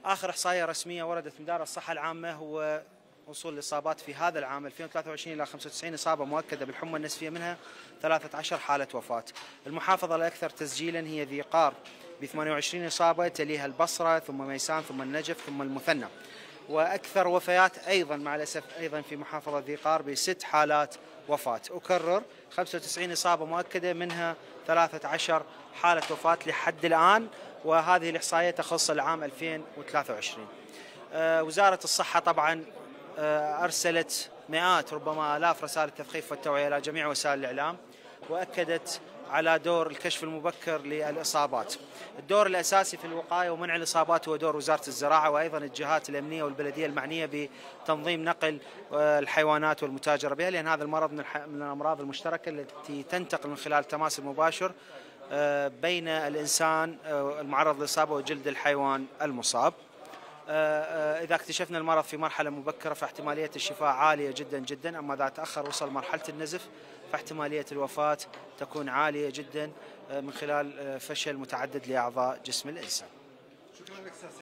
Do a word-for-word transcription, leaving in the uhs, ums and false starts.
آخر إحصائية رسمية وردت من دار الصحة العامة هو وصول الإصابات في هذا العام ألفين وثلاثة وعشرين إلى خمسة وتسعين إصابة مؤكدة بالحمى النسفية، منها ثلاثة عشر حالة وفاة. المحافظة الأكثر تسجيلا هي ذي قار ب ثمانية وعشرين إصابة، تليها البصرة ثم ميسان ثم النجف ثم المثنى. وأكثر وفيات أيضا مع الأسف أيضا في محافظة ذي قار بست حالات وفاة. أكرر خمسة وتسعين إصابة مؤكدة، منها ثلاثة عشر حالة وفاة لحد الآن، وهذه الإحصائية تخص العام ألفين وثلاثة وعشرين. آه وزارة الصحة طبعا آه أرسلت مئات ربما آلاف رسائل التثقيف والتوعية إلى جميع وسائل الإعلام، وأكدت على دور الكشف المبكر للإصابات. الدور الأساسي في الوقاية ومنع الإصابات هو دور وزارة الزراعة وأيضا الجهات الأمنية والبلدية المعنية بتنظيم نقل الحيوانات والمتاجرة بها، لأن هذا المرض من الأمراض المشتركة التي تنتقل من خلال التماس المباشر بين الإنسان المعرض للإصابة وجلد الحيوان المصاب. إذا اكتشفنا المرض في مرحلة مبكرة فاحتمالية الشفاء عالية جدا جدا، أما إذا تأخر وصل مرحلة النزف فاحتمالية الوفاة تكون عالية جدا من خلال فشل متعدد لأعضاء جسم الإنسان.